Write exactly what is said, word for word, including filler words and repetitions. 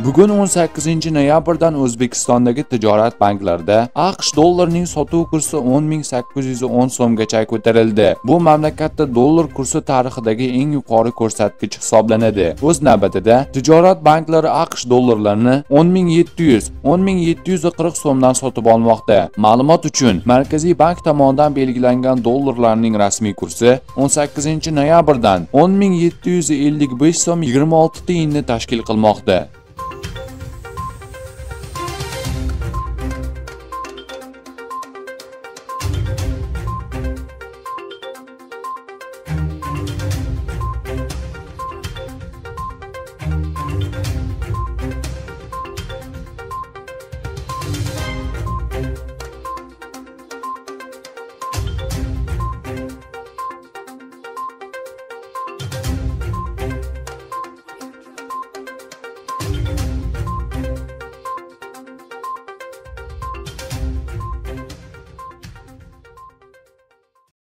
Bugun o'n sakkizinchi noyabrdan O'zbekistondagi tijorat banklarida AQSh dollarining sotuv kursi o'n ming sakkiz yuz o'n so'mgacha ko'tarildi. Bu mamlakatda dollar kursi tarixidagi eng yuqori ko'rsatkich hisoblanadi. O'z navbatida, tijorat banklari AQSh dollarlarini o'n ming yetti yuz o'n ming yetti yuz qirq so'mdan sotib olmoqda. Ma'lumot uchun, Markaziy bank tomonidan belgilangan dollarlarning rasmiy kursi o'n sakkizinchi noyabrdan o'n ming yetti yuz ellik besh so'm yigirma olti tiyinni tashkil qilmoqda.